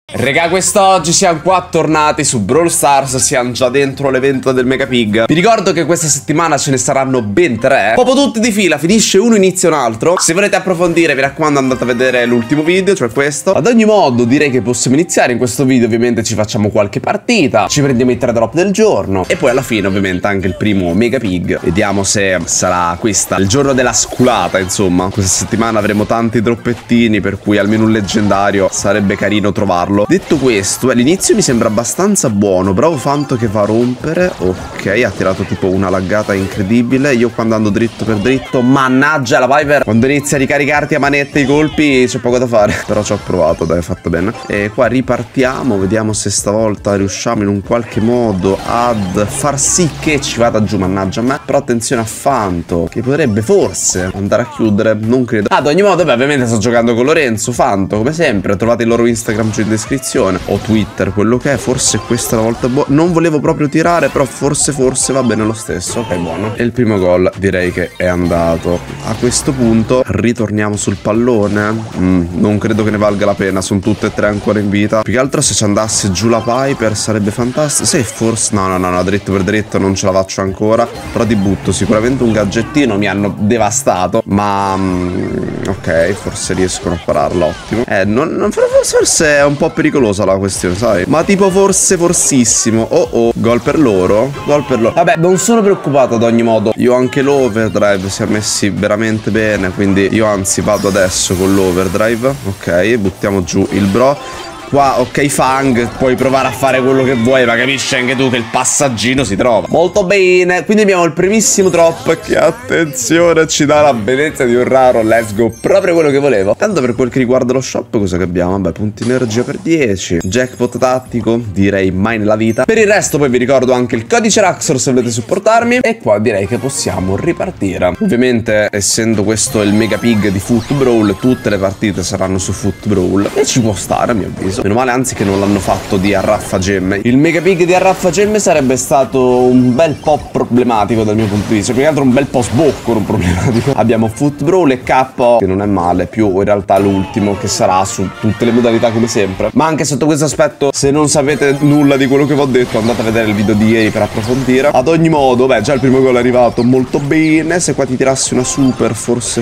Regà, quest'oggi siamo qua tornati su Brawl Stars, siamo già dentro l'evento del Mega Pig. Vi ricordo che questa settimana ce ne saranno ben 3, proprio tutti di fila, finisce uno, inizia un altro. Se volete approfondire, vi raccomando, andate a vedere l'ultimo video, cioè questo. Ad ogni modo, direi che possiamo iniziare. In questo video ovviamente ci facciamo qualche partita, ci prendiamo i 3 drop del giorno e poi alla fine ovviamente anche il primo Mega Pig. Vediamo se sarà questa il giorno della sculata, insomma. Questa settimana avremo tanti droppettini, per cui almeno un leggendario sarebbe carino trovarlo. Detto questo, l'inizio mi sembra abbastanza buono. Bravo Fanto che va a rompere. Ok, ha tirato tipo una laggata incredibile. Io qua andando dritto per dritto, mannaggia la Piper, quando inizia a ricaricarti a manette i colpi c'è poco da fare. Però ci ho provato, dai, fatto bene. E qua ripartiamo, vediamo se stavolta riusciamo in un qualche modo ad far sì che ci vada giù, mannaggia a me. Però attenzione a Fanto, che potrebbe forse andare a chiudere, non credo. Ad ogni modo, beh, ovviamente sto giocando con Lorenzo. Fanto, come sempre, trovate il loro Instagram giù in descrizione o Twitter, quello che è. Forse questa è la volta buona. Non volevo proprio tirare, però forse va bene lo stesso. Ok, buono. E il primo gol direi che è andato. A questo punto ritorniamo sul pallone. Non credo che ne valga la pena, sono tutte e 3 ancora in vita. Più che altro se ci andasse giù la Piper sarebbe fantastico. Se forse no, dritto per dritto non ce la faccio ancora. Però ti butto sicuramente un gadgettino, mi hanno devastato. Ma ok, forse riescono a pararla, ottimo. Forse è un po' pericolosa la questione, sai? Ma tipo forsissimo. Oh, gol per loro. Vabbè, non sono preoccupato ad ogni modo. Io anche l'overdrive si è messi veramente bene, quindi io anzi vado adesso con l'overdrive. Ok, buttiamo giù il bro. Qua, ok, Fang, puoi provare a fare quello che vuoi, ma capisci anche tu che il passaggino si trova. Molto bene, quindi abbiamo il primissimo drop che, attenzione, ci dà la bellezza di un raro. Let's go, proprio quello che volevo. Tanto per quel che riguarda lo shop, cosa che abbiamo? Vabbè, punti energia per 10, jackpot tattico, direi mai nella vita. Per il resto poi vi ricordo anche il codice Raxor se volete supportarmi. E qua direi che possiamo ripartire. Ovviamente, essendo questo il Mega Pig di Foot Brawl, tutte le partite saranno su Foot Brawl e ci può stare, a mio avviso. Meno male anzi che non l'hanno fatto di arraffagemme. Il Mega Pig di arraffagemme sarebbe stato un bel po' problematico dal mio punto di vista. Più che altro un bel po' sbocco, non problematico. Abbiamo Foot Brawl e KO, che non è male, più in realtà l'ultimo che sarà su tutte le modalità come sempre. Ma anche sotto questo aspetto, se non sapete nulla di quello che vi ho detto, andate a vedere il video di ieri per approfondire. Ad ogni modo, beh, già il primo gol è arrivato molto bene. Se qua ti tirassi una super,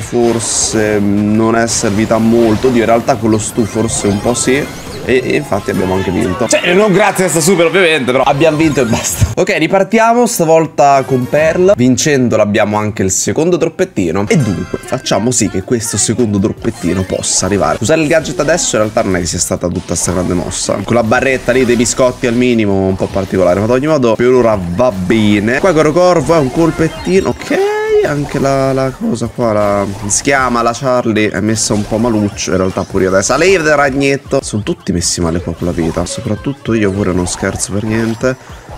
forse non è servita a molto. Oddio, in realtà con lo stu forse un po' sì. E infatti abbiamo anche vinto. Cioè, non grazie a sta super ovviamente, però abbiamo vinto e basta. Ok, ripartiamo stavolta con Pearl. Vincendolo abbiamo anche il secondo droppettino. E dunque facciamo sì che questo secondo droppettino possa arrivare. Usare il gadget adesso in realtà non è che sia stata tutta sta grande mossa. Con la barretta lì dei biscotti al minimo, un po' particolare. Ma ad ogni modo per ora va bene. Qua Corvo è un colpettino. Ok, anche la cosa qua, si chiama la Charlie, è messa un po' maluccio. In realtà pure io adesso. Leave ragnetto. Sono tutti messi male qua con la vita, soprattutto io, pure non scherzo per niente.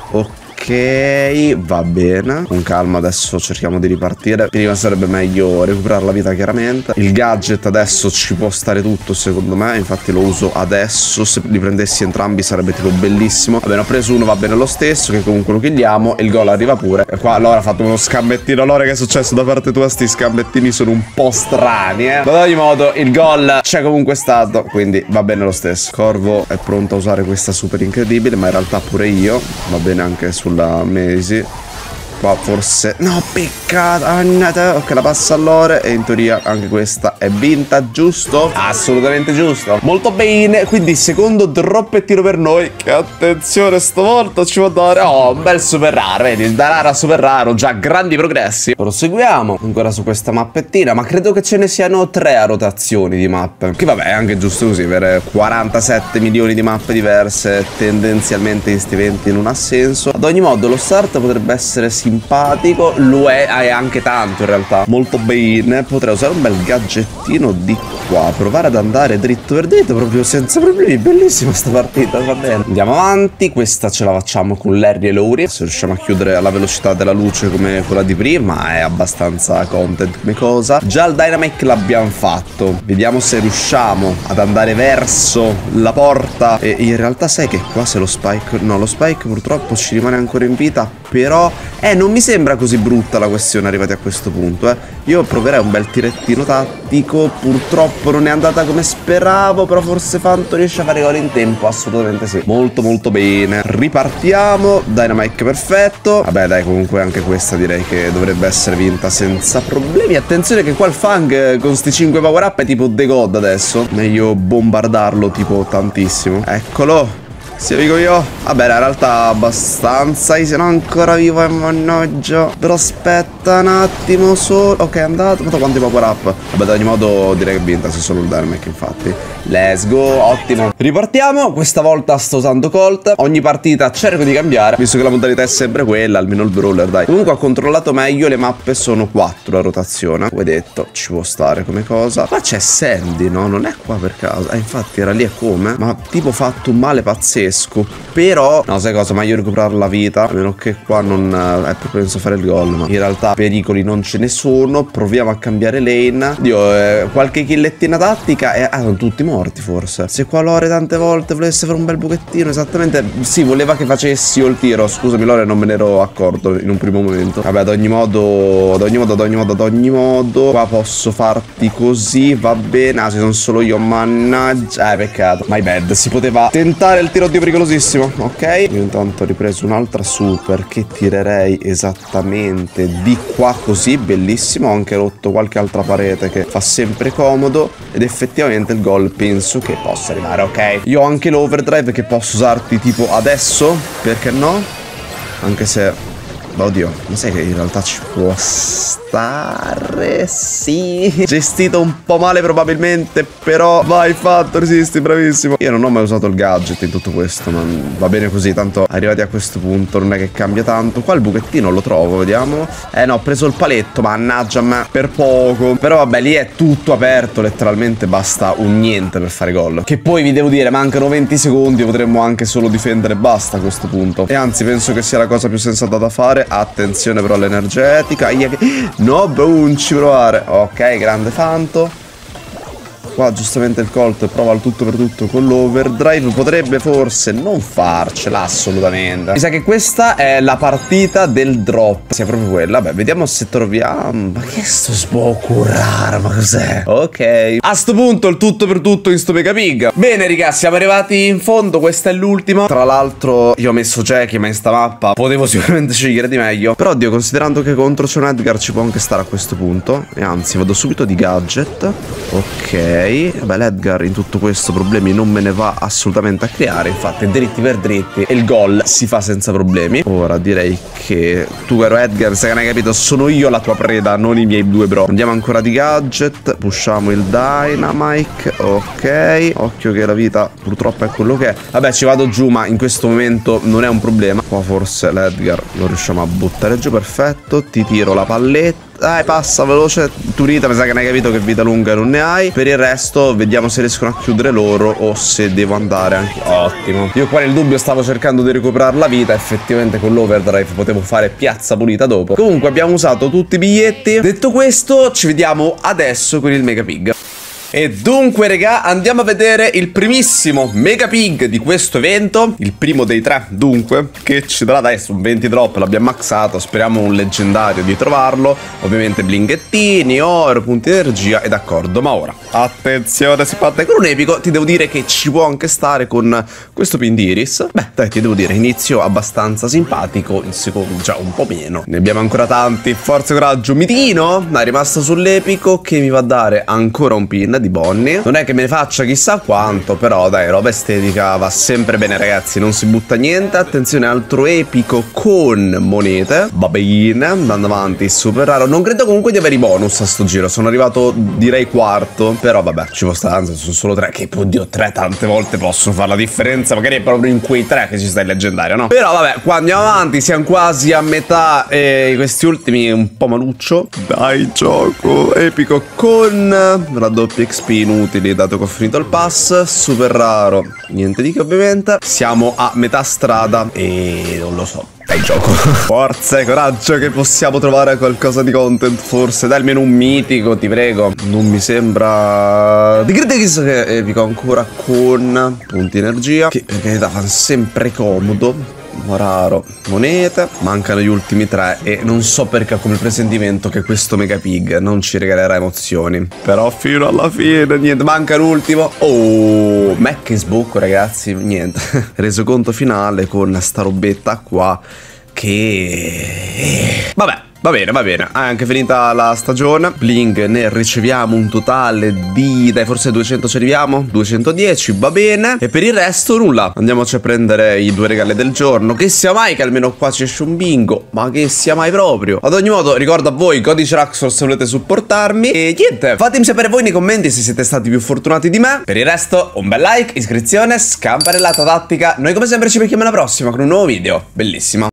Ok, va bene. Con calma adesso cerchiamo di ripartire. Prima sarebbe meglio recuperare la vita, chiaramente. Il gadget adesso ci può stare tutto secondo me, infatti lo uso adesso. Se li prendessi entrambi sarebbe tipo bellissimo. Va bene, ho preso uno, va bene lo stesso, che comunque lo killiamo. E il gol arriva pure. E qua allora ha fatto uno scambettino. Allora che è successo da parte tua? Sti scambettini sono un po' strani, Ma ad ogni modo il gol c'è comunque stato, quindi va bene lo stesso. Corvo è pronto a usare questa super incredibile, ma in realtà pure io. Va bene anche sulla Mesi. Qua forse no, peccato. Ok, la passa all'ore. E in teoria anche questa è vinta, giusto? Assolutamente giusto. Molto bene. Quindi secondo droppettino per noi, che attenzione stavolta ci può dare. Oh, un bel super raro. Vedi, da raro a super raro, già grandi progressi. Proseguiamo ancora su questa mappettina. Ma credo che ce ne siano 3 a rotazioni di mappe, che vabbè è anche giusto così. Avere 47 milioni di mappe diverse tendenzialmente in sti eventi non ha senso. Ad ogni modo lo start potrebbe essere simpatico, lo è anche tanto in realtà. Molto bene, potrei usare un bel gadgettino di qua, provare ad andare dritto per dritto proprio senza problemi. Bellissima sta partita, va bene. Andiamo avanti, questa ce la facciamo con Larry e Lowry. Se riusciamo a chiudere alla velocità della luce come quella di prima è abbastanza content come cosa. Già il Dynamic l'abbiamo fatto, vediamo se riusciamo ad andare verso la porta. E in realtà sai che qua se lo Spike, no, lo Spike purtroppo ci rimane ancora in vita però non mi sembra così brutta la questione arrivati a questo punto. Io proverei un bel tirettino tattico. Purtroppo non è andata come speravo, però forse Fanto riesce a fare gol in tempo. Assolutamente sì. Molto molto bene. Ripartiamo. Dynamite perfetto. Vabbè dai, comunque anche questa direi che dovrebbe essere vinta senza problemi. Attenzione che qua il Fang con sti 5 power up è tipo The God adesso. Meglio bombardarlo tipo tantissimo. Eccolo. Se dico io. Vabbè, in realtà abbastanza. Io sono ancora vivo e mannaggia. Però aspetta un attimo solo. Ok, è andato. Ma quanti power up. Vabbè, ad ogni modo direi che vinta. Se solo il Dynamic, infatti. Let's go. Ottimo. Ripartiamo. Questa volta sto usando Colt. Ogni partita cerco di cambiare, visto che la modalità è sempre quella. Almeno il brawler, dai. Comunque ho controllato meglio. Le mappe sono 4 a rotazione. Come detto, ci può stare come cosa. Ma c'è Sandy, no? Non è qua per caso. Infatti era lì e come. Ma tipo fatto un male pazzesco. Però no, sai cosa, meglio recuperare la vita, a meno che qua non penso fare il gol. Ma in realtà pericoli non ce ne sono. Proviamo a cambiare lane. Dio, qualche killettina tattica e sono tutti morti forse. Se qua Lore tante volte volesse fare un bel buchettino, esattamente. Sì, voleva che facessi io il tiro. Scusami Lore, non me ne ero accorto in un primo momento. Vabbè, ad ogni modo qua posso farti così, va bene. Se sono solo io, mannaggia. Peccato. My bad. Si poteva tentare il tiro di pericolosissimo. Ok, io intanto ho ripreso un'altra super che tirerei esattamente di qua così. Bellissimo. Ho anche rotto qualche altra parete che fa sempre comodo. Ed effettivamente il gol penso che possa arrivare. Ok, io ho anche l'overdrive che posso usarti tipo adesso, perché no? Anche se oddio, ma sai che in realtà ci può stare? Sì. Gestito un po' male probabilmente, però vai, fatto, resisti, bravissimo. Io non ho mai usato il gadget in tutto questo, ma va bene così, tanto arrivati a questo punto non è che cambia tanto. Qua il buchettino lo trovo, vediamo. No, ho preso il paletto, mannaggia a me, per poco. Però vabbè, lì è tutto aperto, letteralmente basta un niente per fare gol. Che poi vi devo dire, mancano 20 secondi, potremmo anche solo difendere e basta a questo punto. E anzi, penso che sia la cosa più sensata da fare. Attenzione però all'energetica. No, non ci provare. Ok, grande Fanto. Qua giustamente il Colt prova il tutto per tutto con l'overdrive. Potrebbe forse non farcela assolutamente. Mi sa che questa è la partita del drop. Sia proprio quella. Beh, vediamo se troviamo. Ma che sto sbocurare? Ma cos'è? Ok, a sto punto il tutto per tutto in sto Mega Pig. Bene ragazzi, siamo arrivati in fondo. Questa è l'ultima. Tra l'altro io ho messo Jackie, ma in sta mappa potevo sicuramente scegliere di meglio. Però oddio, considerando che contro c'è un Edgar, ci può anche stare a questo punto. E anzi vado subito di gadget. Ok, vabbè, l'Edgar in tutto questo problemi non me ne va assolutamente a creare. Infatti dritti per dritti e il gol si fa senza problemi. Ora direi che tu, caro Edgar, se non hai capito, sono io la tua preda, non i miei due bro. Andiamo ancora di gadget. Pushiamo il Dynamite. Ok, occhio che la vita purtroppo è quello che è. Vabbè, ci vado giù, ma in questo momento non è un problema. Qua forse l'Edgar lo riusciamo a buttare giù. Perfetto, ti tiro la palletta. Dai, passa veloce. Turita, mi sa che non hai capito che vita lunga non ne hai. Per il resto vediamo se riescono a chiudere loro o se devo andare anche. Ottimo. Io qua nel dubbio stavo cercando di recuperare la vita. Effettivamente con l'overdrive potevo fare piazza pulita dopo. Comunque abbiamo usato tutti i biglietti. Detto questo, ci vediamo adesso con il Mega Pig. E dunque raga, andiamo a vedere il primissimo Mega Pig di questo evento. Il primo dei 3 dunque, che ci darà adesso un 20 drop. L'abbiamo maxato, speriamo un leggendario di trovarlo. Ovviamente blinchettini, oro, punti energia. E d'accordo, ma ora attenzione, si parte con un epico. Ti devo dire che ci può anche stare con questo pin di Iris. Beh dai, ti devo dire, inizio abbastanza simpatico. Il secondo già un po' meno. Ne abbiamo ancora tanti. Forza coraggio, mitino. È rimasto sull'epico che mi va a dare ancora un pin di Bonnie. Non è che me ne faccia chissà quanto, però dai, roba estetica va sempre bene ragazzi, non si butta niente. Attenzione, altro epico con monete. Va bene, andando avanti, super raro. Non credo comunque di avere i bonus a sto giro, sono arrivato direi quarto, però vabbè, ci può stare, sono solo 3, che oddio 3 tante volte possono fare la differenza, magari è proprio in quei 3 che ci sta il leggendario, no? Però vabbè, qua andiamo avanti, siamo quasi a metà e questi ultimi un po' maluccio. Dai, gioco epico con raddoppio XP inutili dato che ho finito il pass. Super raro, niente di che ovviamente. Siamo a metà strada e non lo so. Dai, gioco. Forza e coraggio che possiamo trovare qualcosa di content. Forse dai almeno un mitico, ti prego. Non mi sembra di critico che epico ancora con punti energia, che per carità fanno sempre comodo. raro, monete. Mancano gli ultimi 3 e non so perché ho come presentimento che questo Megapig non ci regalerà emozioni. Però fino alla fine, niente, manca l'ultimo. Oh, Mac is book, ragazzi, niente. Resoconto finale con sta robetta qua che... Vabbè. Va bene, va bene. È anche finita la stagione. Bling ne riceviamo un totale di... Dai, forse 200 ci arriviamo. 210, va bene. E per il resto nulla. Andiamoci a prendere i 2 regali del giorno. Che sia mai che almeno qua ci esce un bingo. Ma che sia mai proprio. Ad ogni modo, ricordo a voi codice Raxor se volete supportarmi. E niente, fatemi sapere voi nei commenti se siete stati più fortunati di me. Per il resto, un bel like, iscrizione, scampanellata tattica. Noi come sempre ci becchiamo alla prossima con un nuovo video. Bellissimo.